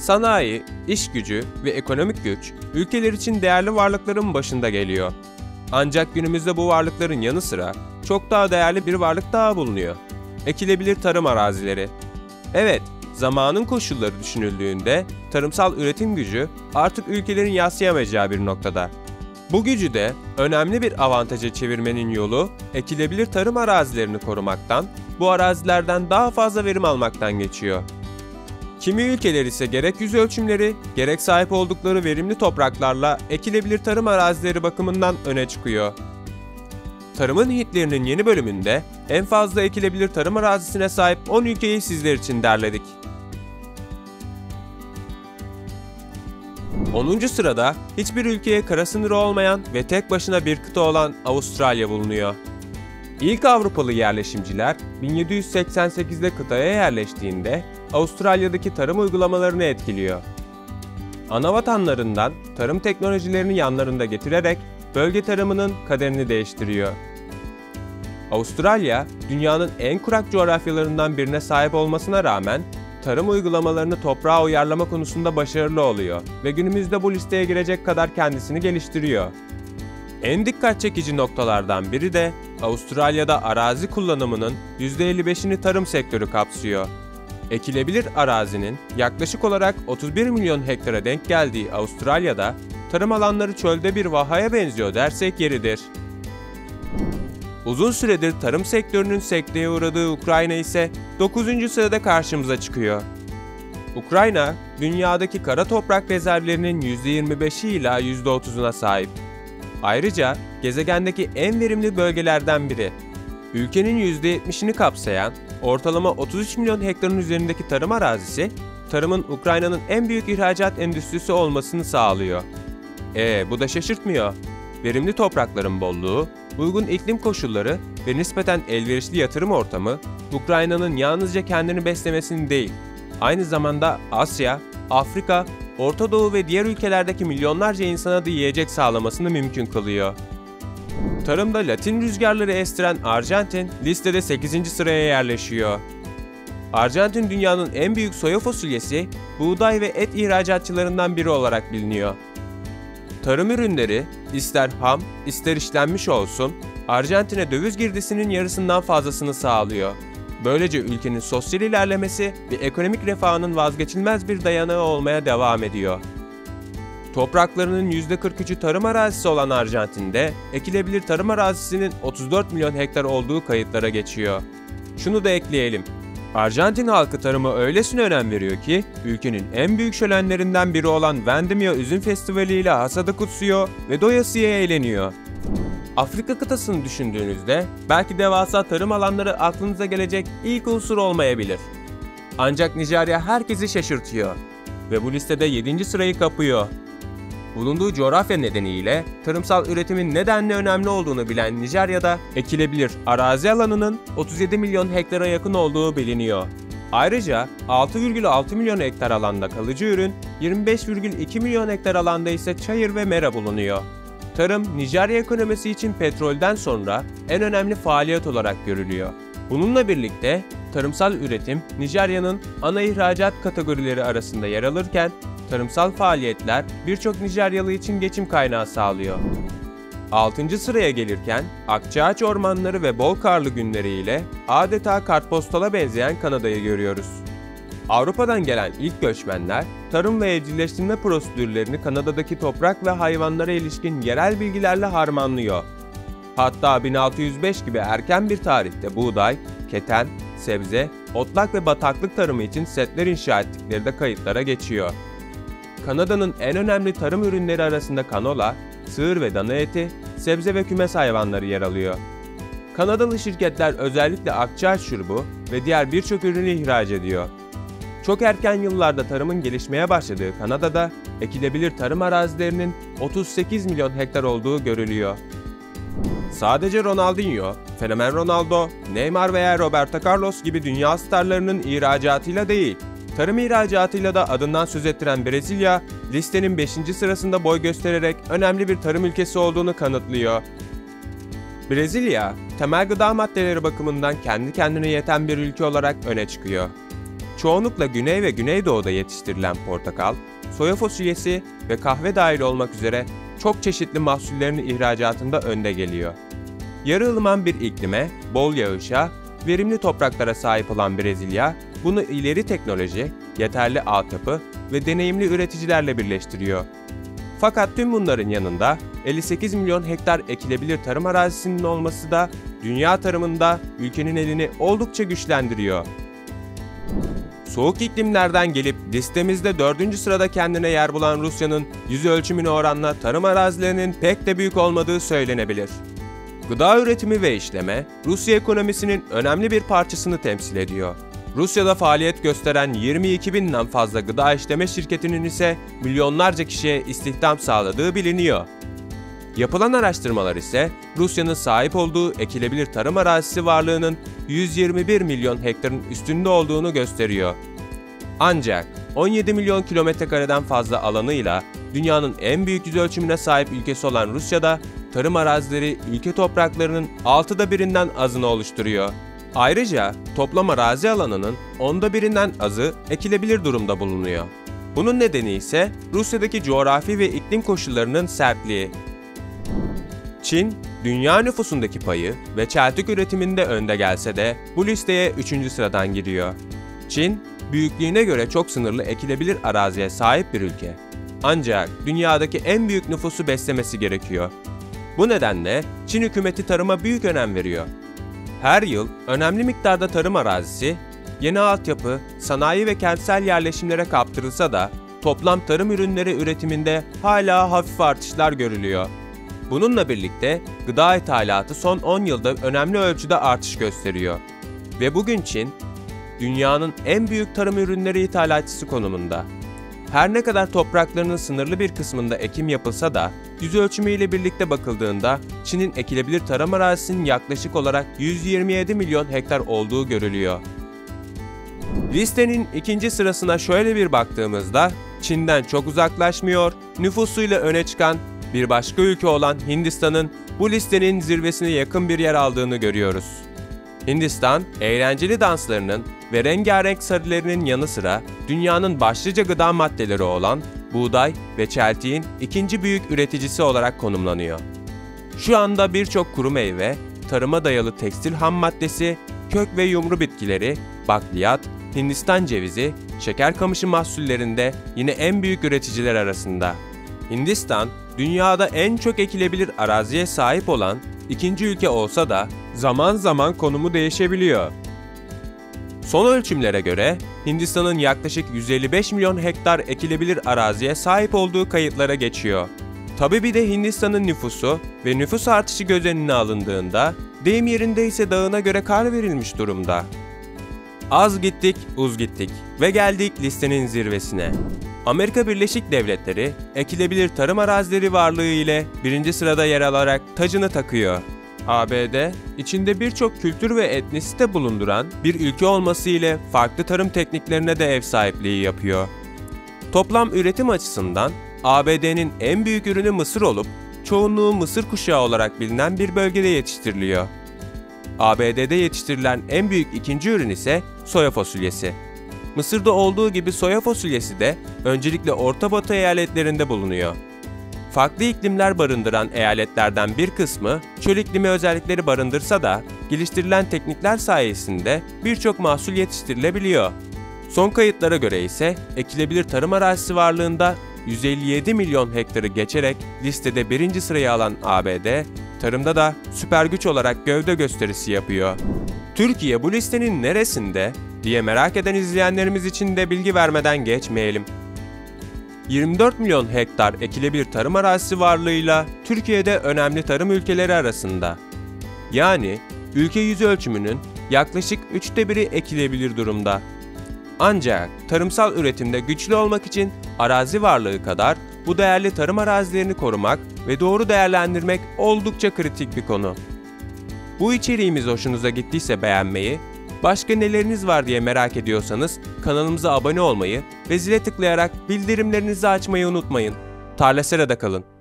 Sanayi, iş gücü ve ekonomik güç ülkeler için değerli varlıkların başında geliyor. Ancak günümüzde bu varlıkların yanı sıra çok daha değerli bir varlık daha bulunuyor. Ekilebilir tarım arazileri. Evet, zamanın koşulları düşünüldüğünde tarımsal üretim gücü artık ülkelerin yaslayamayacağı bir noktada. Bu gücü de önemli bir avantaja çevirmenin yolu ekilebilir tarım arazilerini korumaktan, bu arazilerden daha fazla verim almaktan geçiyor. Kimi ülkeler ise gerek yüz ölçümleri, gerek sahip oldukları verimli topraklarla ekilebilir tarım arazileri bakımından öne çıkıyor. Tarımın Hitlerinin yeni bölümünde en fazla ekilebilir tarım arazisine sahip 10 ülkeyi sizler için derledik. 10. sırada hiçbir ülkeye kara sınırı olmayan ve tek başına bir kıta olan Avustralya bulunuyor. İlk Avrupalı yerleşimciler 1788'de kıtaya yerleştiğinde Avustralya'daki tarım uygulamalarını etkiliyor. Anavatanlarından tarım teknolojilerini yanlarında getirerek bölge tarımının kaderini değiştiriyor. Avustralya, dünyanın en kurak coğrafyalarından birine sahip olmasına rağmen tarım uygulamalarını toprağa uyarlama konusunda başarılı oluyor ve günümüzde bu listeye girecek kadar kendisini geliştiriyor. En dikkat çekici noktalardan biri de Avustralya'da arazi kullanımının %55'ini tarım sektörü kapsıyor. Ekilebilir arazinin yaklaşık olarak 31 milyon hektara denk geldiği Avustralya'da tarım alanları çölde bir vahaya benziyor dersek yeridir. Uzun süredir tarım sektörünün sekteye uğradığı Ukrayna ise 9. sırada karşımıza çıkıyor. Ukrayna, dünyadaki kara toprak rezervlerinin %25'i ila %30'una sahip. Ayrıca gezegendeki en verimli bölgelerden biri. Ülkenin %70'ini kapsayan ortalama 33 milyon hektarın üzerindeki tarım arazisi, tarımın Ukrayna'nın en büyük ihracat endüstrisi olmasını sağlıyor. Bu da şaşırtmıyor. Verimli toprakların bolluğu, uygun iklim koşulları ve nispeten elverişli yatırım ortamı, Ukrayna'nın yalnızca kendini beslemesini değil, aynı zamanda Asya, Afrika, Orta Doğu ve diğer ülkelerdeki milyonlarca insana da yiyecek sağlamasını mümkün kılıyor. Tarımda Latin rüzgarları estiren Arjantin listede 8. sıraya yerleşiyor. Arjantin dünyanın en büyük soya fasulyesi, buğday ve et ihracatçılarından biri olarak biliniyor. Tarım ürünleri, ister ham, ister işlenmiş olsun, Arjantin'e döviz girdisinin yarısından fazlasını sağlıyor. Böylece ülkenin sosyal ilerlemesi ve ekonomik refahının vazgeçilmez bir dayanağı olmaya devam ediyor. Topraklarının %43'ü tarım arazisi olan Arjantin'de, ekilebilir tarım arazisinin 34 milyon hektar olduğu kayıtlara geçiyor. Şunu da ekleyelim. Arjantin halkı tarıma öylesine önem veriyor ki, ülkenin en büyük şölenlerinden biri olan Vendimia Üzüm Festivali ile hasadı kutsuyor ve doyasıya eğleniyor. Afrika kıtasını düşündüğünüzde belki devasa tarım alanları aklınıza gelecek ilk unsur olmayabilir. Ancak Nijerya herkesi şaşırtıyor ve bu listede 7. sırayı kapıyor. Bulunduğu coğrafya nedeniyle tarımsal üretimin nedenle önemli olduğunu bilen Nijerya'da ekilebilir arazi alanının 37 milyon hektara yakın olduğu biliniyor. Ayrıca 6,6 milyon hektar alanda kalıcı ürün, 25,2 milyon hektar alanda ise çayır ve mera bulunuyor. Tarım, Nijerya ekonomisi için petrolden sonra en önemli faaliyet olarak görülüyor. Bununla birlikte tarımsal üretim Nijerya'nın ana ihracat kategorileri arasında yer alırken, tarımsal faaliyetler birçok Nijeryalı için geçim kaynağı sağlıyor. 6. sıraya gelirken akçaağaç ormanları ve bol karlı günleriyle adeta kartpostala benzeyen Kanada'yı görüyoruz. Avrupa'dan gelen ilk göçmenler, tarım ve evcilleştirme prosedürlerini Kanada'daki toprak ve hayvanlara ilişkin yerel bilgilerle harmanlıyor. Hatta 1605 gibi erken bir tarihte buğday, keten, sebze, otlak ve bataklık tarımı için setler inşa ettikleri de kayıtlara geçiyor. Kanada'nın en önemli tarım ürünleri arasında kanola, sığır ve dana eti, sebze ve kümes hayvanları yer alıyor. Kanadalı şirketler özellikle akçaağaç şurubu ve diğer birçok ürünü ihraç ediyor. Çok erken yıllarda tarımın gelişmeye başladığı Kanada'da ekilebilir tarım arazilerinin 38 milyon hektar olduğu görülüyor. Sadece Ronaldinho, Fenomen Ronaldo, Neymar veya Roberto Carlos gibi dünya starlarının ihracatıyla değil, tarım ihracatıyla da adından söz ettiren Brezilya, listenin 5. sırasında boy göstererek önemli bir tarım ülkesi olduğunu kanıtlıyor. Brezilya, temel gıda maddeleri bakımından kendi kendine yeten bir ülke olarak öne çıkıyor. çoğunlukla Güney ve Güneydoğu'da yetiştirilen portakal, soya fasulyesi ve kahve dahil olmak üzere çok çeşitli mahsullerin ihracatında önde geliyor. Yarı ılıman bir iklime, bol yağışa, verimli topraklara sahip olan Brezilya, bunu ileri teknoloji, yeterli altyapı ve deneyimli üreticilerle birleştiriyor. Fakat tüm bunların yanında 58 milyon hektar ekilebilir tarım arazisinin olması da dünya tarımında ülkenin elini oldukça güçlendiriyor. Soğuk iklimlerden gelip listemizde 4. sırada kendine yer bulan Rusya'nın yüz ölçümüne oranla tarım arazilerinin pek de büyük olmadığı söylenebilir. Gıda üretimi ve işleme, Rusya ekonomisinin önemli bir parçasını temsil ediyor. Rusya'da faaliyet gösteren 22 binden fazla gıda işleme şirketinin ise milyonlarca kişiye istihdam sağladığı biliniyor. Yapılan araştırmalar ise Rusya'nın sahip olduğu ekilebilir tarım arazisi varlığının 121 milyon hektarın üstünde olduğunu gösteriyor. Ancak 17 milyon kilometrekareden fazla alanıyla dünyanın en büyük yüzölçümüne sahip ülkesi olan Rusya'da tarım arazileri ülke topraklarının 6'da birinden azını oluşturuyor. Ayrıca toplam arazi alanının 10'da birinden azı ekilebilir durumda bulunuyor. Bunun nedeni ise Rusya'daki coğrafi ve iklim koşullarının sertliği. Çin, dünya nüfusundaki payı ve çeltik üretiminde önde gelse de bu listeye 3. sıradan giriyor. Çin, büyüklüğüne göre çok sınırlı ekilebilir araziye sahip bir ülke. Ancak dünyadaki en büyük nüfusu beslemesi gerekiyor. Bu nedenle Çin hükümeti tarıma büyük önem veriyor. Her yıl önemli miktarda tarım arazisi, yeni altyapı, sanayi ve kentsel yerleşimlere kaptırılsa da toplam tarım ürünleri üretiminde hala hafif artışlar görülüyor. Bununla birlikte gıda ithalatı son 10 yılda önemli ölçüde artış gösteriyor. Ve bugün Çin, dünyanın en büyük tarım ürünleri ithalatçısı konumunda. Her ne kadar topraklarının sınırlı bir kısmında ekim yapılsa da, yüz ölçümüyle birlikte bakıldığında Çin'in ekilebilir tarım arazisinin yaklaşık olarak 127 milyon hektar olduğu görülüyor. Listenin 2. sırasına şöyle bir baktığımızda, Çin'den çok uzaklaşmıyor, nüfusuyla öne çıkan bir başka ülke olan Hindistan'ın bu listenin zirvesine yakın bir yer aldığını görüyoruz. Hindistan, eğlenceli danslarının ve rengarenk sarılarının yanı sıra dünyanın başlıca gıda maddeleri olan buğday ve çeltiğin 2. büyük üreticisi olarak konumlanıyor. Şu anda birçok kuru meyve, tarıma dayalı tekstil ham maddesi, kök ve yumru bitkileri, bakliyat, Hindistan cevizi, şeker kamışı mahsullerinde yine en büyük üreticiler arasında. Hindistan, dünyada en çok ekilebilir araziye sahip olan 2. ülke olsa da zaman zaman konumu değişebiliyor. Son ölçümlere göre Hindistan'ın yaklaşık 155 milyon hektar ekilebilir araziye sahip olduğu kayıtlara geçiyor. Tabii bir de Hindistan'ın nüfusu ve nüfus artışı göz önüne alındığında deyim yerinde ise dağına göre kar verilmiş durumda. Az gittik, uz gittik ve geldik listenin zirvesine. Amerika Birleşik Devletleri, ekilebilir tarım arazileri varlığı ile 1. sırada yer alarak tacını takıyor. ABD, içinde birçok kültür ve etnisite bulunduran bir ülke olması ile farklı tarım tekniklerine de ev sahipliği yapıyor. Toplam üretim açısından ABD'nin en büyük ürünü mısır olup, çoğunluğu mısır kuşağı olarak bilinen bir bölgede yetiştiriliyor. ABD'de yetiştirilen en büyük 2. ürün ise soya fasulyesi. Mısır'da olduğu gibi soya fasulyesi de öncelikle Orta Batı eyaletlerinde bulunuyor. Farklı iklimler barındıran eyaletlerden bir kısmı çöl iklimi özellikleri barındırsa da geliştirilen teknikler sayesinde birçok mahsul yetiştirilebiliyor. Son kayıtlara göre ise ekilebilir tarım arazisi varlığında 157 milyon hektarı geçerek listede 1. sırayı alan ABD, tarımda da süper güç olarak gövde gösterisi yapıyor. Türkiye bu listenin neresinde diye merak eden izleyenlerimiz için de bilgi vermeden geçmeyelim. 24 milyon hektar ekilebilir tarım arazisi varlığıyla Türkiye'de önemli tarım ülkeleri arasında. Yani ülke yüz ölçümünün yaklaşık 1/3'ü ekilebilir durumda. Ancak tarımsal üretimde güçlü olmak için arazi varlığı kadar bu değerli tarım arazilerini korumak ve doğru değerlendirmek oldukça kritik bir konu. Bu içeriğimiz hoşunuza gittiyse beğenmeyi, başka neleriniz var diye merak ediyorsanız kanalımıza abone olmayı ve zile tıklayarak bildirimlerinizi açmayı unutmayın. Tarla Sera'da kalın.